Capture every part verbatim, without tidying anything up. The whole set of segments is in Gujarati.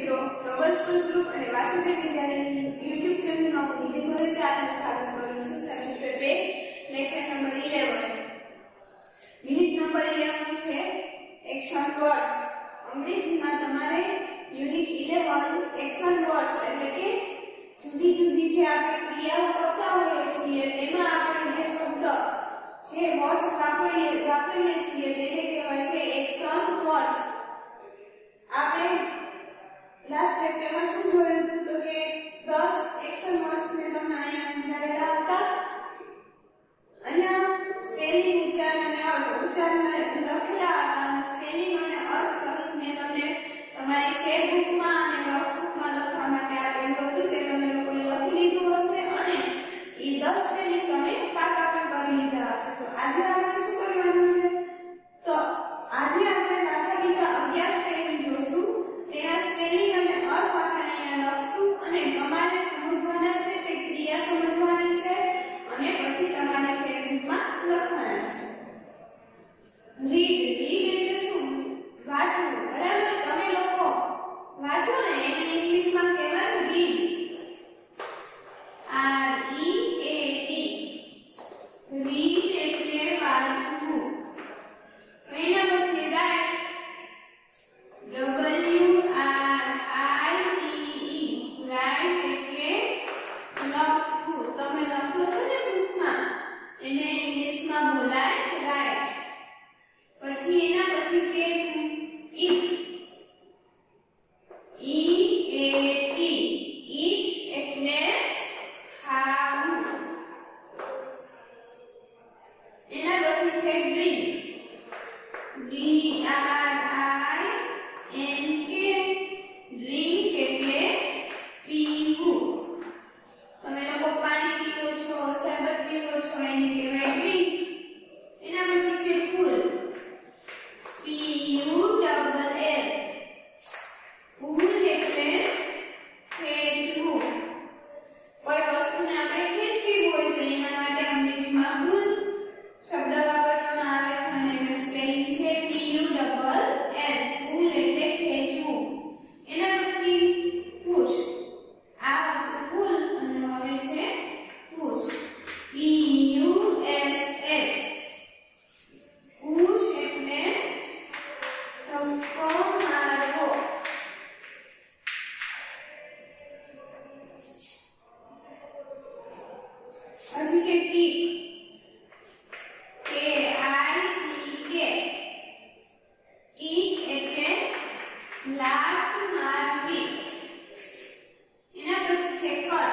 મિત્રો, ગ્લોબલ સ્કૂલ ગ્રુપ અને વાસુદેવ વિદ્યાલયની યુટ્યુબ ચેનલમાં હું નિધિ ગોરેચા આપનું સ્વાગત કરું છું. સેમેસ્ટર બે lecture number eleven. Unit number eleven છે એક્શન વર્ડ્સ. અંગ્રેજીમાં તમારે યુનિટ eleven એક્શન વર્ડ્સ એટલે કે જુદી જુદી જે આપણે ક્રિયાઓ કરતા હોઈએ છીએ તેમાં આપણે જે શબ્દ જે વર્ડ્સ વાપરીએ વાપરીએ છીએ તેને કહેવાય છે એક્શન વર્ડ્સ. આપણે લાસ્ટ લેક્ચરમાં શું જોયું હતું તો કે દસ એક્શન વર્ડ્સ ને તમને અહીંયા સમજાવેલા હતા. અહીંયા સ્પેલિંગ, ઉચ્ચારણ અને અર્થ ઉચ્ચારણ લખેલા હતા અને સ્પેલિંગ અને અર્થ સહિત મેં તમને તમારી ફેરબુકમાં અને રફબુકમાં લખવા માટે આપેલું હતું. તે તમે લોકોએ લખી લીધું હશે અને એ દસ સ્પેલિંગ તમે પાકા પણ કરી લીધા હશે. તો આજે આપણે શું કરવાનું છે તો આજે આપણે પાછા બીજા અગિયાર સ્પેલિંગ જોશું. તેના સ્પેલિંગ અને અર્થ આપણે અહીંયા લખશું અને તમારે સમજવાના છે તે ક્રિયા સમજવાની છે અને પછી તમારે ફેરબુકમાં લખવાના છે. રીડ રીડ એટલે શું? વાંચવું. બરાબર? તમે લોકો વાંચો ને એને ઇંગ્લિશમાં કહેવાય read. R E A D. Read એટલે વાંચવું. એના પછી write. W R I T E. Write એટલે લખવું. તમે લખો છો ને બુકમાં એને ઇંગ્લિશમાં બોલાય રાઇટ. પછી એના પછી કે ઈટ. ઈ એ ટી. ઈટ એટલે ખાવું. એના પછી છે drink. D R I N K. Drink એટલે પીવું. તમે લોકો પાણી પીવો છો, શરબત પીવો છો એને કહેવાય ડ્રિંક. એના પછી છે pull. P U double L. Pull એટલે ખેંચવું. કોઈ વસ્તુને આપણે ખેંચવી હોય તો એના માટે અંગ્રેજીમાં પુલ શબ્દ વાપરવામાં આવે છે અને એનું સ્પેલિંગ છે P U double L. Pull એટલે ખેંચવું. એના પછી પુશ. આ હતું પુલ અને હવે છે push. P U S H. Push એટલે ધક્કો મારવો. હજી છે કિક. કે આઈ સી કે. કિક એટલે લાત મારવી. એના પછી છે cut.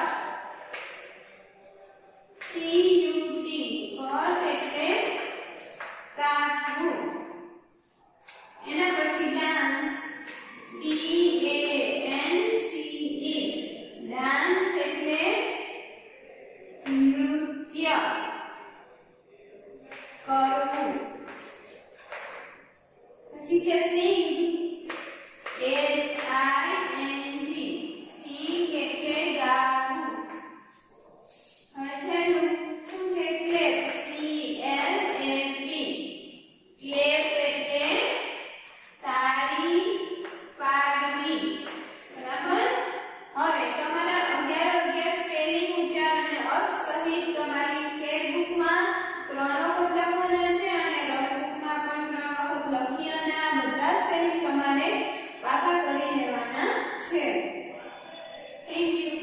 C U T. Cut એટલે કાપવું. એના પછી dance. D A N C E. Dance એટલે નૃત્ય કરવું. પછી છે સિંગ. S I N G. સિંગ એટલે ગાવું. હવે છેલ્લું શું છે? Clap. C L A P. Clap એટલે તાળી પાડવી. બરાબર? હવે તમારા અગિયાર અગિયાર સ્પેલિંગ, ઉચ્ચારણ અને અર્થ સહિત તમારી ફેરબુકમાં ત્રણ વખત લખવાના છે અને રફબુકમાં પણ ત્રણ વખત લખી અને આ બધા સ્પેલિંગ તમારે પાકા કરી લેવાના છે. Thank you.